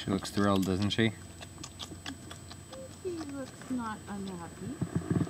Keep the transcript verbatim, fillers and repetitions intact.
She looks thrilled, doesn't she? He looks not unhappy.